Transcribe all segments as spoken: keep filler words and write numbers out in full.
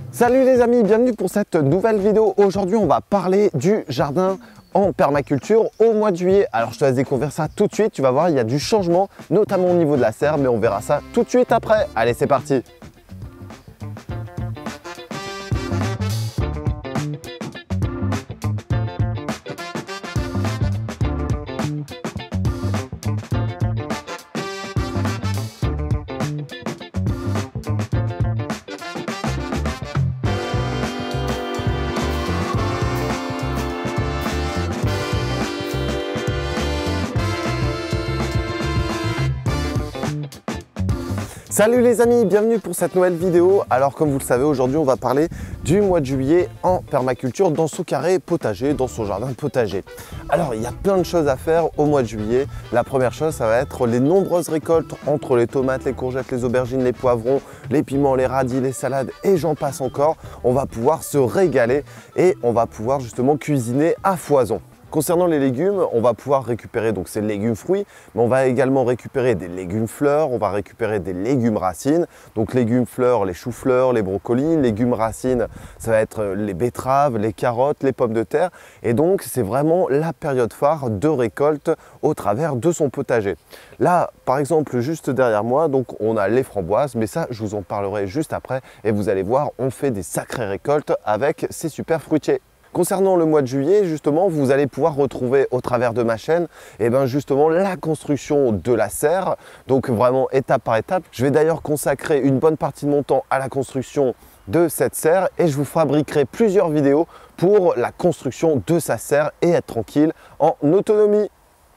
Salut les amis, bienvenue pour cette nouvelle vidéo. Aujourd'hui on va parler du jardin en permaculture au mois de juillet. Alors je te laisse découvrir ça tout de suite, tu vas voir il y a du changement, notamment au niveau de la serre, mais on verra ça tout de suite après. Allez, c'est parti. Salut les amis, bienvenue pour cette nouvelle vidéo. Alors comme vous le savez, aujourd'hui on va parler du mois de juillet en permaculture dans son carré potager, dans son jardin potager. Alors il y a plein de choses à faire au mois de juillet. La première chose, ça va être les nombreuses récoltes entre les tomates, les courgettes, les aubergines, les poivrons, les piments, les radis, les salades et j'en passe encore. On va pouvoir se régaler et on va pouvoir justement cuisiner à foison. Concernant les légumes, on va pouvoir récupérer donc ces légumes fruits, mais on va également récupérer des légumes fleurs, on va récupérer des légumes racines. Donc légumes fleurs, les choux-fleurs, les brocolis, légumes racines, ça va être les betteraves, les carottes, les pommes de terre. Et donc c'est vraiment la période phare de récolte au travers de son potager. Là, par exemple, juste derrière moi, donc on a les framboises, mais ça je vous en parlerai juste après. Et vous allez voir, on fait des sacrées récoltes avec ces super fruitiers. Concernant le mois de juillet, justement, vous allez pouvoir retrouver au travers de ma chaîne eh ben justement la construction de la serre, donc vraiment étape par étape. Je vais d'ailleurs consacrer une bonne partie de mon temps à la construction de cette serre et je vous fabriquerai plusieurs vidéos pour la construction de sa serre et être tranquille en autonomie.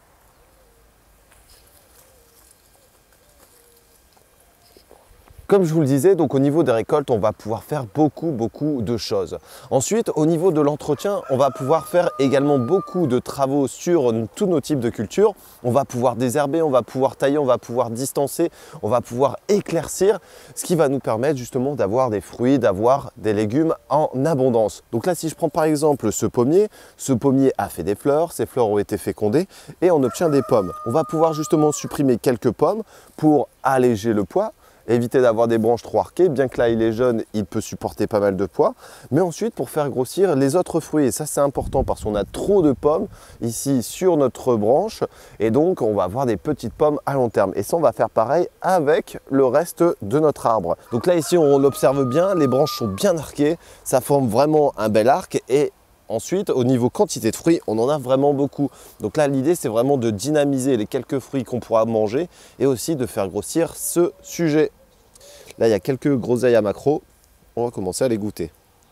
Comme je vous le disais, donc au niveau des récoltes, on va pouvoir faire beaucoup, beaucoup de choses. Ensuite, au niveau de l'entretien, on va pouvoir faire également beaucoup de travaux sur tous nos types de cultures. On va pouvoir désherber, on va pouvoir tailler, on va pouvoir distancer, on va pouvoir éclaircir, ce qui va nous permettre justement d'avoir des fruits, d'avoir des légumes en abondance. Donc là, si je prends par exemple ce pommier, ce pommier a fait des fleurs, ces fleurs ont été fécondées et on obtient des pommes. On va pouvoir justement supprimer quelques pommes pour alléger le poids. Éviter d'avoir des branches trop arquées, bien que là il est jeune, il peut supporter pas mal de poids. Mais ensuite pour faire grossir les autres fruits, et ça c'est important parce qu'on a trop de pommes ici sur notre branche et donc on va avoir des petites pommes à long terme. Et ça on va faire pareil avec le reste de notre arbre. Donc là ici on l'observe bien, les branches sont bien arquées, ça forme vraiment un bel arc et ensuite, au niveau quantité de fruits, on en a vraiment beaucoup. Donc là, l'idée, c'est vraiment de dynamiser les quelques fruits qu'on pourra manger et aussi de faire grossir ce sujet. Là, il y a quelques groseilles à macro. On va commencer à les goûter.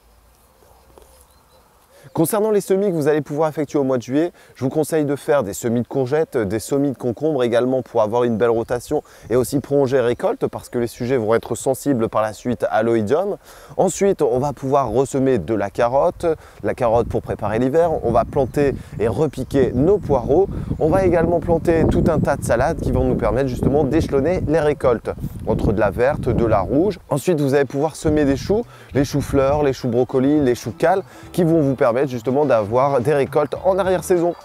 Concernant les semis que vous allez pouvoir effectuer au mois de juillet, je vous conseille de faire des semis de courgettes, des semis de concombres également pour avoir une belle rotation et aussi prolonger les récoltes parce que les sujets vont être sensibles par la suite à l'oïdium. Ensuite, on va pouvoir ressemer de la carotte, la carotte pour préparer l'hiver. On va planter et repiquer nos poireaux. On va également planter tout un tas de salades qui vont nous permettre justement d'échelonner les récoltes entre de la verte, de la rouge. Ensuite, vous allez pouvoir semer des choux, les choux-fleurs, les choux brocolis, les choux cales qui vont vous permettre justement d'avoir des récoltes en arrière-saison.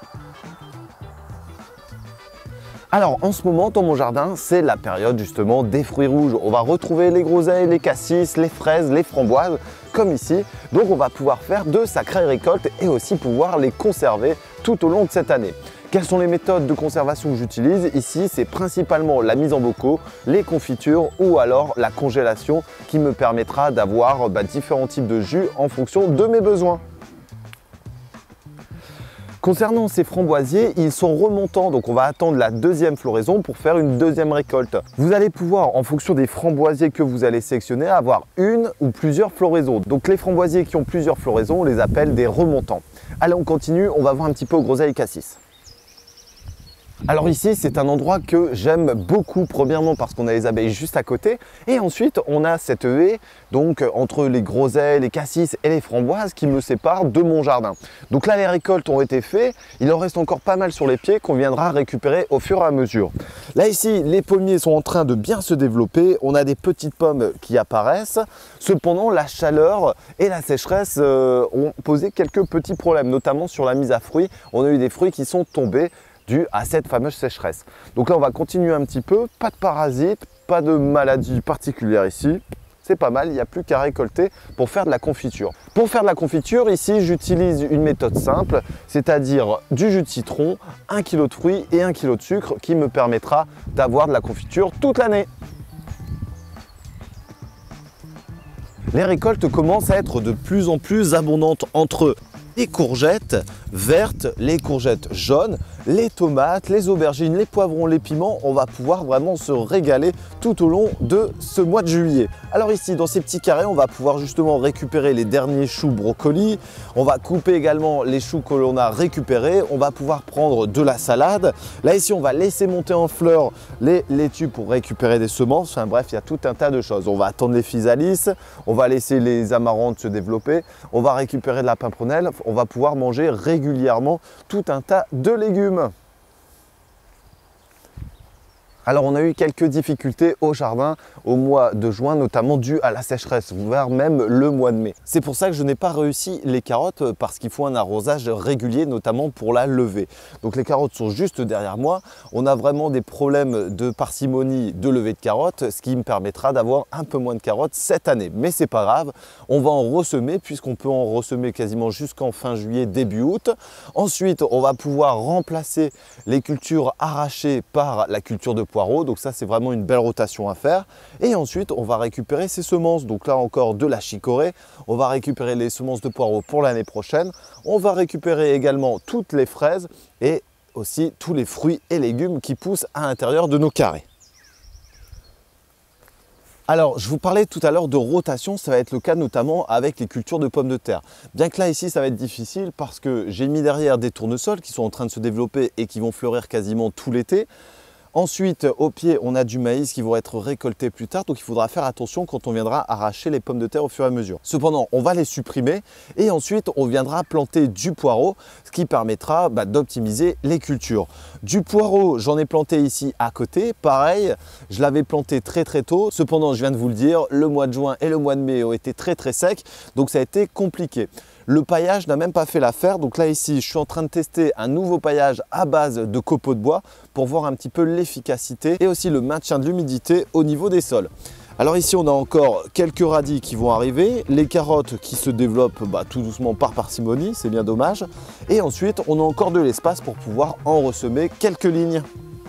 Alors en ce moment dans mon jardin, c'est la période justement des fruits rouges. On va retrouver les groseilles, les cassis, les fraises, les framboises comme ici. Donc on va pouvoir faire de sacrées récoltes et aussi pouvoir les conserver tout au long de cette année. Quelles sont les méthodes de conservation que j'utilise? Ici, c'est principalement la mise en bocaux, les confitures ou alors la congélation qui me permettra d'avoir bah, différents types de jus en fonction de mes besoins. Concernant ces framboisiers, ils sont remontants, donc on va attendre la deuxième floraison pour faire une deuxième récolte. Vous allez pouvoir, en fonction des framboisiers que vous allez sélectionner, avoir une ou plusieurs floraisons. Donc les framboisiers qui ont plusieurs floraisons, on les appelle des remontants. Allez, on continue, on va voir un petit peu aux groseilles cassis. Alors ici, c'est un endroit que j'aime beaucoup, premièrement parce qu'on a les abeilles juste à côté et ensuite on a cette haie donc entre les groseilles, les cassis et les framboises qui me séparent de mon jardin. Donc là, les récoltes ont été faites, il en reste encore pas mal sur les pieds qu'on viendra récupérer au fur et à mesure. Là ici, les pommiers sont en train de bien se développer, on a des petites pommes qui apparaissent. Cependant, la chaleur et la sécheresse euh, ont posé quelques petits problèmes, notamment sur la mise à fruits. On a eu des fruits qui sont tombés dû à cette fameuse sécheresse. Donc là, on va continuer un petit peu, pas de parasites, pas de maladie particulière ici. c'est pas mal, il n'y a plus qu'à récolter pour faire de la confiture. Pour faire de la confiture, ici j'utilise une méthode simple, c'est-à-dire du jus de citron, un kilo de fruits et un kilo de sucre qui me permettra d'avoir de la confiture toute l'année. Les récoltes commencent à être de plus en plus abondantes entre les courgettes vertes, les courgettes jaunes, les tomates, les aubergines, les poivrons, les piments. On va pouvoir vraiment se régaler tout au long de ce mois de juillet. Alors ici, dans ces petits carrés, on va pouvoir justement récupérer les derniers choux brocolis. On va couper également les choux que l'on a récupérés. On va pouvoir prendre de la salade. Là ici, on va laisser monter en fleurs les laitues pour récupérer des semences. Enfin bref, il y a tout un tas de choses. On va attendre les physalis, on va laisser les amarantes se développer. On va récupérer de la pimprenelle. On va pouvoir manger régulièrement tout un tas de légumes. Alors on a eu quelques difficultés au jardin au mois de juin, notamment dû à la sécheresse, voire même le mois de mai. C'est pour ça que je n'ai pas réussi les carottes parce qu'il faut un arrosage régulier, notamment pour la levée. Donc les carottes sont juste derrière moi. On a vraiment des problèmes de parcimonie de levée de carottes, ce qui me permettra d'avoir un peu moins de carottes cette année. Mais c'est pas grave, on va en ressemer puisqu'on peut en ressemer quasiment jusqu'en fin juillet, début août. Ensuite, on va pouvoir remplacer les cultures arrachées par la culture de poireaux, donc ça c'est vraiment une belle rotation à faire. Et ensuite on va récupérer ces semences, donc là encore de la chicorée, on va récupérer les semences de poireaux pour l'année prochaine, on va récupérer également toutes les fraises et aussi tous les fruits et légumes qui poussent à l'intérieur de nos carrés. Alors, je vous parlais tout à l'heure de rotation, ça va être le cas notamment avec les cultures de pommes de terre. Bien que là, ici, ça va être difficile parce que j'ai mis derrière des tournesols qui sont en train de se développer et qui vont fleurir quasiment tout l'été. Ensuite, au pied, on a du maïs qui vont être récoltés plus tard, donc il faudra faire attention quand on viendra arracher les pommes de terre au fur et à mesure. Cependant, on va les supprimer et ensuite, on viendra planter du poireau, ce qui permettra bah, d'optimiser les cultures. Du poireau, j'en ai planté ici à côté. Pareil, je l'avais planté très très tôt. Cependant, je viens de vous le dire, le mois de juin et le mois de mai ont été très très secs, donc ça a été compliqué. Le paillage n'a même pas fait l'affaire, donc là ici je suis en train de tester un nouveau paillage à base de copeaux de bois pour voir un petit peu l'efficacité et aussi le maintien de l'humidité au niveau des sols. Alors ici on a encore quelques radis qui vont arriver, les carottes qui se développent bah, tout doucement par parcimonie, c'est bien dommage. Et ensuite on a encore de l'espace pour pouvoir en ressemer quelques lignes.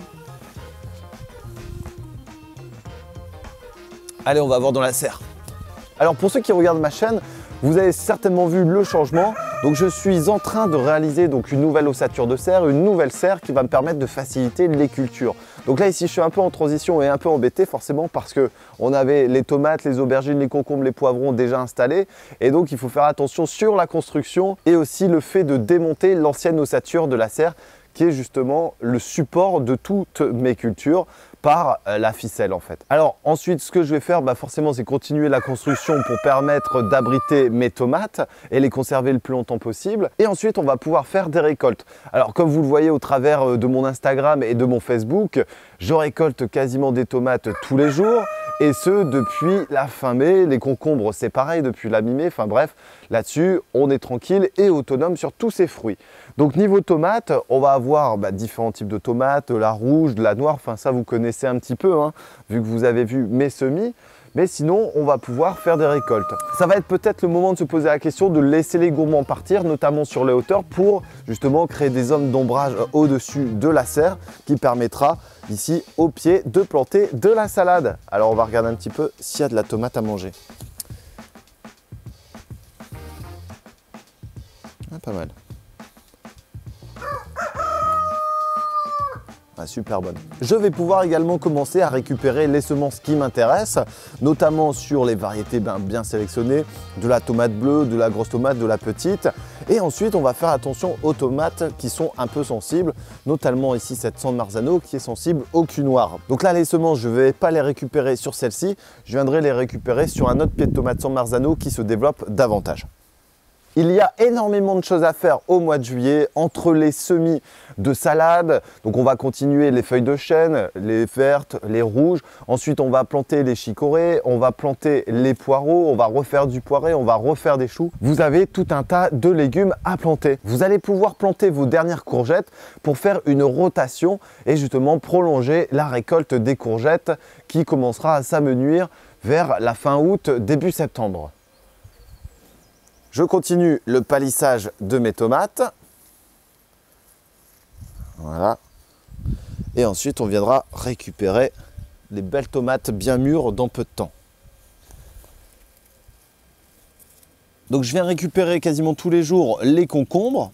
Allez, on va voir dans la serre. Alors pour ceux qui regardent ma chaîne, vous avez certainement vu le changement. Donc je suis en train de réaliser donc une nouvelle ossature de serre, une nouvelle serre qui va me permettre de faciliter les cultures. Donc là ici je suis un peu en transition et un peu embêté forcément parce que on avait les tomates, les aubergines, les concombres, les poivrons déjà installés et donc il faut faire attention sur la construction et aussi le fait de démonter l'ancienne ossature de la serre qui est justement le support de toutes mes cultures par la ficelle en fait. Alors ensuite ce que je vais faire bah forcément c'est continuer la construction pour permettre d'abriter mes tomates et les conserver le plus longtemps possible et ensuite on va pouvoir faire des récoltes. Alors comme vous le voyez au travers de mon Instagram et de mon Facebook, je récolte quasiment des tomates tous les jours et ce depuis la fin mai. Les concombres c'est pareil depuis la mi-mai, enfin bref là-dessus on est tranquille et autonome sur tous ces fruits. Donc niveau tomates, on va avoir bah, différents types de tomates, la rouge, de la noire, enfin ça vous connaissez un petit peu, hein, vu que vous avez vu mes semis. Mais sinon, on va pouvoir faire des récoltes. Ça va être peut-être le moment de se poser la question de laisser les gourmands partir, notamment sur les hauteurs, pour justement créer des zones d'ombrage au-dessus de la serre qui permettra ici au pied de planter de la salade. Alors on va regarder un petit peu s'il y a de la tomate à manger. Ah, pas mal. Ah, super bonne. Je vais pouvoir également commencer à récupérer les semences qui m'intéressent, notamment sur les variétés ben, bien sélectionnées, de la tomate bleue, de la grosse tomate, de la petite. Et ensuite, on va faire attention aux tomates qui sont un peu sensibles, notamment ici cette San Marzano qui est sensible au cul noir. Donc là, les semences, je ne vais pas les récupérer sur celle-ci, je viendrai les récupérer sur un autre pied de tomate San Marzano qui se développe davantage. Il y a énormément de choses à faire au mois de juillet entre les semis de salade. Donc on va continuer les feuilles de chêne, les vertes, les rouges. Ensuite on va planter les chicorées, on va planter les poireaux, on va refaire du poiré, on va refaire des choux. Vous avez tout un tas de légumes à planter. Vous allez pouvoir planter vos dernières courgettes pour faire une rotation et justement prolonger la récolte des courgettes qui commencera à s'amenuire vers la fin août, début septembre. Je continue le palissage de mes tomates. Voilà. Et ensuite, on viendra récupérer les belles tomates bien mûres dans peu de temps. Donc, je viens récupérer quasiment tous les jours les concombres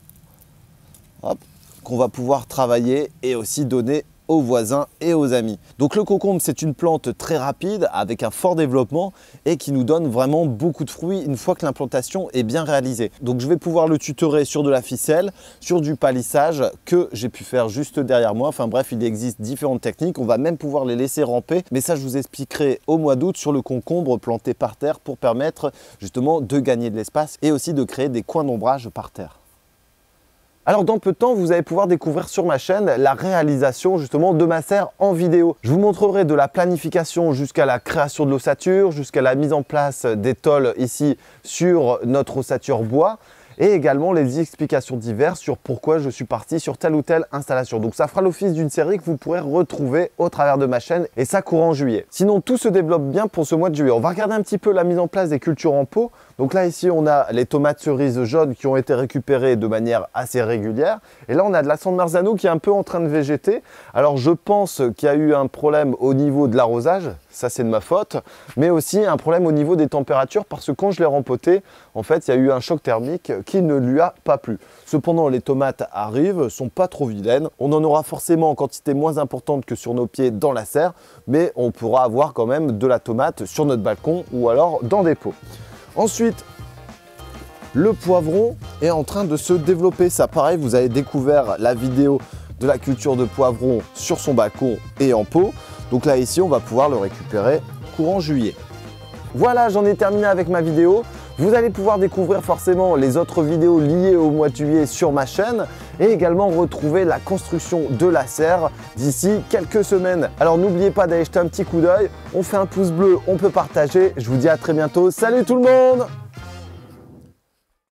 qu'on va pouvoir travailler et aussi donner aux voisins et aux amis. Donc le concombre, c'est une plante très rapide avec un fort développement et qui nous donne vraiment beaucoup de fruits une fois que l'implantation est bien réalisée. Donc je vais pouvoir le tutorer sur de la ficelle, sur du palissage que j'ai pu faire juste derrière moi. Enfin bref, il existe différentes techniques. On va même pouvoir les laisser ramper. Mais ça, je vous expliquerai au mois d'août sur le concombre planté par terre pour permettre justement de gagner de l'espace et aussi de créer des coins d'ombrage par terre. Alors dans peu de temps, vous allez pouvoir découvrir sur ma chaîne la réalisation justement de ma serre en vidéo. Je vous montrerai de la planification jusqu'à la création de l'ossature, jusqu'à la mise en place des tôles ici sur notre ossature bois et également les explications diverses sur pourquoi je suis parti sur telle ou telle installation. Donc ça fera l'office d'une série que vous pourrez retrouver au travers de ma chaîne et ça courant juillet. Sinon tout se développe bien pour ce mois de juillet. On va regarder un petit peu la mise en place des cultures en pot. Donc là ici on a les tomates cerises jaunes qui ont été récupérées de manière assez régulière. Et là on a de la San Marzano qui est un peu en train de végéter. Alors je pense qu'il y a eu un problème au niveau de l'arrosage, ça c'est de ma faute, mais aussi un problème au niveau des températures parce que quand je l'ai rempoté, en fait il y a eu un choc thermique qui ne lui a pas plu. Cependant les tomates arrivent, sont pas trop vilaines. On en aura forcément en quantité moins importante que sur nos pieds dans la serre, mais on pourra avoir quand même de la tomate sur notre balcon ou alors dans des pots. Ensuite, le poivron est en train de se développer. Ça, pareil, vous avez découvert la vidéo de la culture de poivron sur son balcon et en pot. Donc là, ici, on va pouvoir le récupérer courant juillet. Voilà, j'en ai terminé avec ma vidéo. Vous allez pouvoir découvrir forcément les autres vidéos liées au mois de juillet sur ma chaîne et également retrouver la construction de la serre d'ici quelques semaines. Alors n'oubliez pas d'aller jeter un petit coup d'œil, on fait un pouce bleu, on peut partager. Je vous dis à très bientôt. Salut tout le monde!